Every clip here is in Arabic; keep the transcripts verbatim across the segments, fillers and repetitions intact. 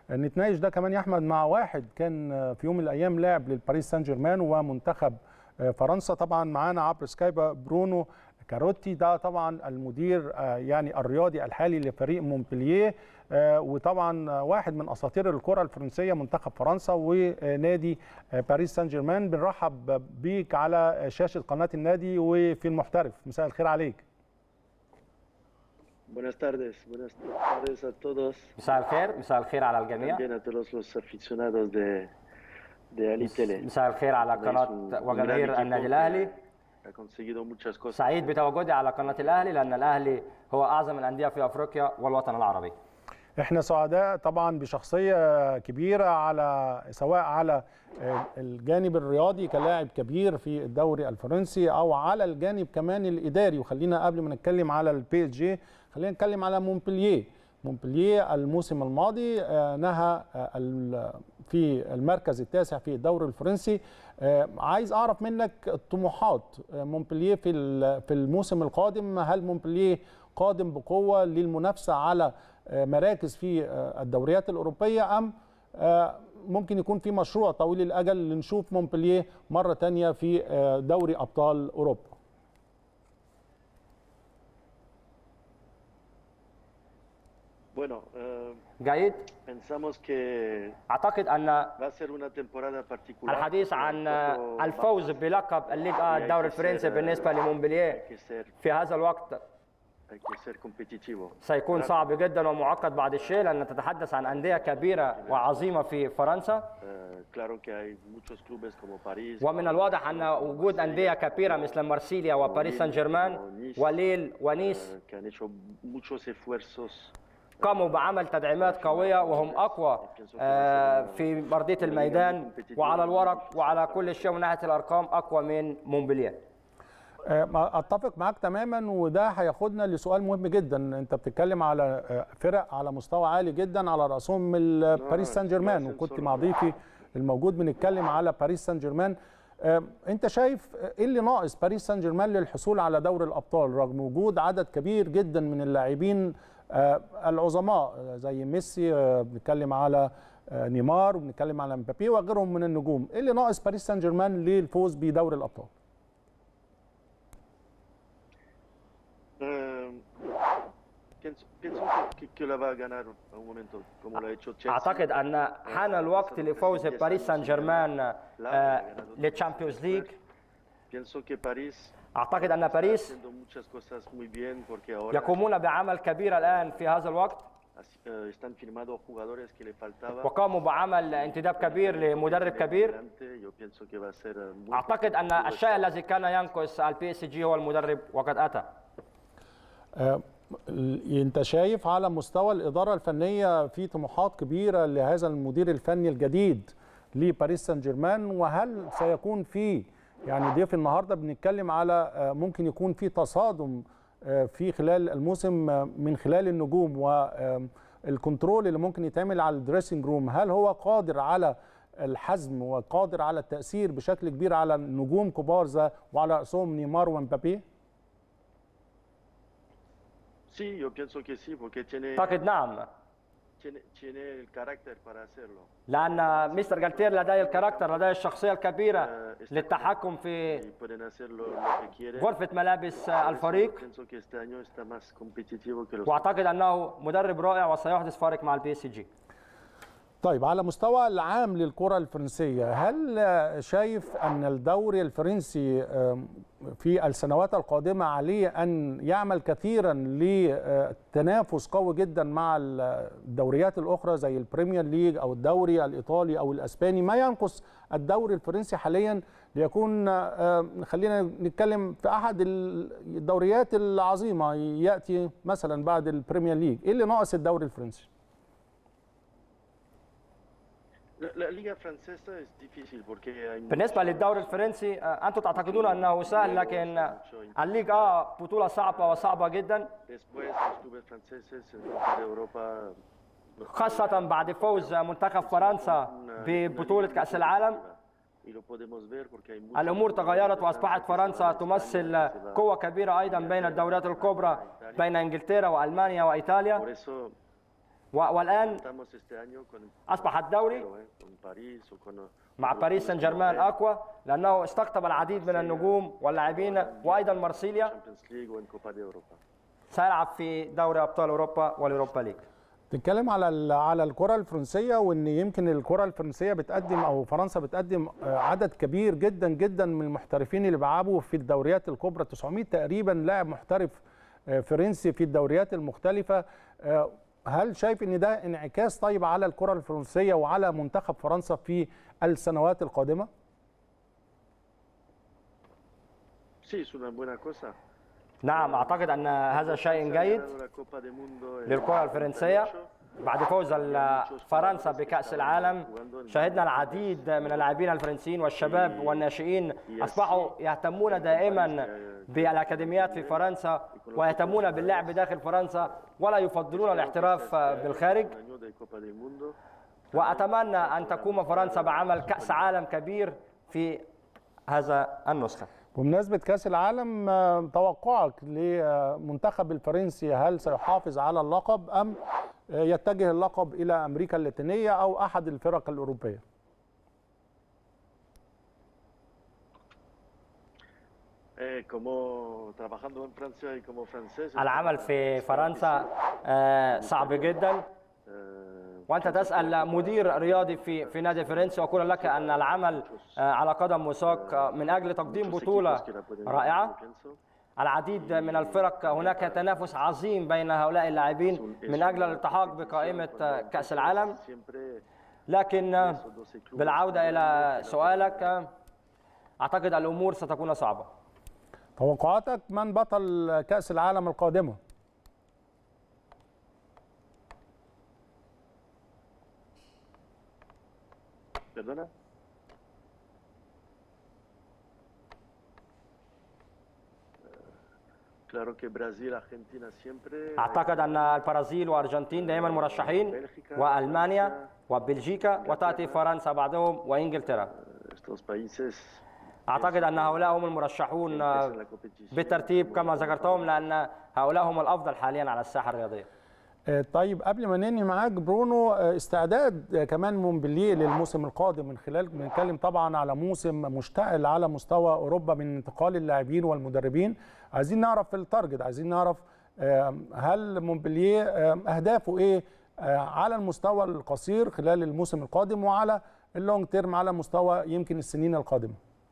نتناقش ده كمان يا احمد مع واحد كان في يوم من الايام لاعب للباريس سان جيرمان ومنتخب فرنسا. طبعا معانا عبر سكايب برونو كاروتي، ده طبعا المدير يعني الرياضي الحالي لفريق مونبلييه، وطبعا واحد من اساطير الكره الفرنسيه منتخب فرنسا ونادي باريس سان جيرمان. بنرحب بيك على شاشه قناه النادي وفي المحترف. مساء الخير عليك. Buenas tardes, buenas tardes a todos. مساء الخير، مساء الخير على الجميع. También a todos los aficionados de de Ali Tele. مساء الخير على قناة وجماهير النادي الأهلي. Ha conseguido muchas cosas. سعيد بتواجدي على قناة الأهلي لأن الأهلي هو أعظم الأندية في أفريقيا والوطن العربي. احنا سعداء طبعا بشخصيه كبيره، على سواء على الجانب الرياضي كلاعب كبير في الدوري الفرنسي او على الجانب كمان الاداري. وخلينا قبل ما نتكلم على البي اس جي خلينا نتكلم على مونبلييه. مونبلييه الموسم الماضي نهى في المركز التاسع في الدوري الفرنسي. عايز اعرف منك طموحات مونبلييه في في الموسم القادم. هل مونبلييه قادم بقوه للمنافسه على مراكز في الدوريات الأوروبية، أم ممكن يكون في مشروع طويل الأجل لنشوف مونبلييه مرة تانية في دوري أبطال أوروبا؟ Bueno, جيد. pensamos que أعتقد أن va a ser una temporada particular. الحديث عن الفوز بلقب الليغا الدوري الفرنسي بالنسبة لمونبلييه في هذا الوقت سيكون صعب جدا ومعقد بعض الشيء، لأن تتحدث عن أندية كبيرة وعظيمة في فرنسا. ومن الواضح أن وجود أندية كبيرة مثل مارسيليا وباريس سان جيرمان وليل ونيس قاموا بعمل تدعيمات قوية وهم أقوى في أرضية الميدان وعلى الورق وعلى كل شيء من ناحية الأرقام أقوى من مونبلييه. اتفق معاك تماما، وده هياخدنا لسؤال مهم جدا. انت بتتكلم على فرق على مستوى عالي جدا على راسهم باريس سان جيرمان، وكنت مع ضيفي الموجود بنتكلم على باريس سان جيرمان. انت شايف ايه اللي ناقص باريس سان جيرمان للحصول على دوري الابطال رغم وجود عدد كبير جدا من اللاعبين العظماء زي ميسي، بنتكلم على نيمار وبنتكلم على مبابي وغيرهم من النجوم؟ ايه اللي ناقص باريس سان جيرمان للفوز بدوري الابطال؟ أعتقد أن حان الوقت لفوز باريس سان جيرمان للتشامبيونز ليج. أعتقد أن باريس يقومون بعمل كبير الآن في هذا الوقت، وقاموا بعمل انتداب كبير لمدرب كبير. أعتقد أن الشيء الذي كان ينقص البي اس جي هو المدرب وقد أتى. انت شايف على مستوى الاداره الفنيه في طموحات كبيره لهذا المدير الفني الجديد لباريس سان جيرمان؟ وهل سيكون في يعني ضيف النهارده بنتكلم على ممكن يكون في تصادم في خلال الموسم من خلال النجوم والكنترول اللي ممكن يتعمل على الدريسنج روم؟ هل هو قادر على الحزم وقادر على التاثير بشكل كبير على نجوم كبار وعلى راسهم نيمار ومبابي؟ أعتقد نعم، لأن مستر جالتير لديه الكاركتر، لديه الشخصية الكبيرة للتحكم في غرفة ملابس الفريق، وأعتقد أنه مدرب رائع وسيحدث فارق مع البي اس جي. طيب، على مستوى العام للكرة الفرنسية، هل شايف أن الدوري الفرنسي في السنوات القادمة عليه أن يعمل كثيرا لتنافس قوي جدا مع الدوريات الأخرى زي البريمير ليج أو الدوري الإيطالي أو الأسباني؟ ما ينقص الدوري الفرنسي حاليا ليكون، خلينا نتكلم في أحد الدوريات العظيمة يأتي مثلا بعد البريمير ليج؟ إيه اللي ناقص الدوري الفرنسي؟ بالنسبة للدوري الفرنسي، أنتم تعتقدون أنه سهل، لكن الليغا بطولة صعبة وصعبة جدا، خاصة بعد فوز منتخب فرنسا ببطولة كأس العالم. الأمور تغيرت وأصبحت فرنسا تمثل قوة كبيرة أيضا بين الدوريات الكبرى، بين إنجلترا وألمانيا وإيطاليا. والآن Estamos este año con أصبح الدوري eh, con París o con مع باريس سان جيرمان أقوى لأنه استقطب العديد من النجوم واللاعبين، وأيضا مارسيليا Champions League o en Copa de Europa. سيلعب في دوري أبطال أوروبا والأوروبا ليج. تتكلم على ال- على الكره الفرنسيه، وان يمكن الكره الفرنسيه بتقدم او فرنسا بتقدم آه، عدد كبير جدا جدا من المحترفين اللي بيلعبوا في الدوريات الكبرى، تسعمائة تقريبا لاعب محترف آه، فرنسي في الدوريات المختلفه. آه، هل شايف ان ده انعكاس طيب على الكره الفرنسيه وعلى منتخب فرنسا في السنوات القادمه؟ Sí, es una buena cosa. نعم، أعتقد أن هذا شيء جيد للكرة الفرنسية. بعد فوز فرنسا بكأس العالم شهدنا العديد من اللاعبين الفرنسيين والشباب والناشئين أصبحوا يهتمون دائما بالأكاديميات في فرنسا ويهتمون باللعب داخل فرنسا ولا يفضلون الاحتراف بالخارج. وأتمنى أن تقوم فرنسا بعمل كأس عالم كبير في هذا النسخة. بمناسبة كأس العالم، آه، توقعك للمنتخب الفرنسي، هل سيحافظ على اللقب أم آه، يتجه اللقب إلى أمريكا اللاتينية أو أحد الفرق الأوروبية؟ Eh, como trabajando en Francia y como francés. العمل في فرنسا آه، صعب جدا، Eh, وأنت تسأل مدير رياضي في في نادي فرنسي وأقول لك أن العمل آه، على قدم وساق آه، من أجل تقديم بطولة رائعة. العديد من الفرق، هناك تنافس عظيم بين هؤلاء اللاعبين من أجل الالتحاق بقائمة آه، كأس العالم. لكن آه، بالعودة إلى سؤالك، آه، أعتقد الأمور ستكون صعبة. توقعاتك من بطل كأس العالم القادمة؟ Perdona. Claro que Brasil, Argentina siempre. أعتقد أن البرازيل وأرجنتين دائما مرشحين، وألمانيا وبلجيكا، وتأتي فرنسا بعدهم وإنجلترا. Estos países أعتقد أن هؤلاء هم المرشحون بالترتيب كما ذكرتهم، لأن هؤلاء هم الأفضل حاليا على الساحة الرياضية. آه، طيب قبل ما ننهي معاك برونو، آه، استعداد آه، كمان مونبلييه للموسم القادم، من خلال بنتكلم طبعا على موسم مشتعل على مستوى اوروبا من انتقال اللاعبين والمدربين. عايزين نعرف في التارجت، عايزين نعرف آه، هل مونبلييه آه، اهدافه ايه آه، على المستوى القصير خلال الموسم القادم، وعلى اللونج تيرم على مستوى يمكن السنين القادمه.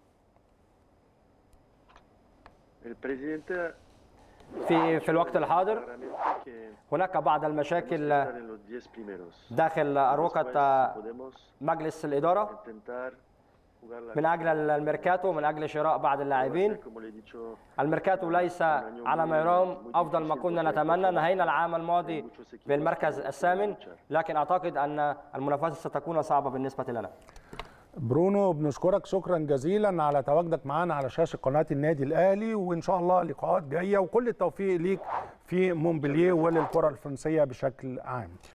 el presidente في في الوقت الحاضر claramente que هناك بعض estar المشاكل en los diez primeros. داخل أروقة Podemos مجلس الإدارة intentar jugar la من أجل الميركاتو، من أجل شراء بعض اللاعبين. como le he dicho. الميركاتو ليس على ما يرام أفضل ما كنا نتمنى. نهينا العام الماضي بالمركز الثامن، لكن أعتقد أن المنافسة ستكون صعبة بالنسبة لنا. برونو، بنشكرك شكرا جزيلا على تواجدك معنا على شاشه قناه النادي الاهلي، وان شاء الله لقاءات جايه، وكل التوفيق ليك في مونبلييه وللكره الفرنسيه بشكل عام.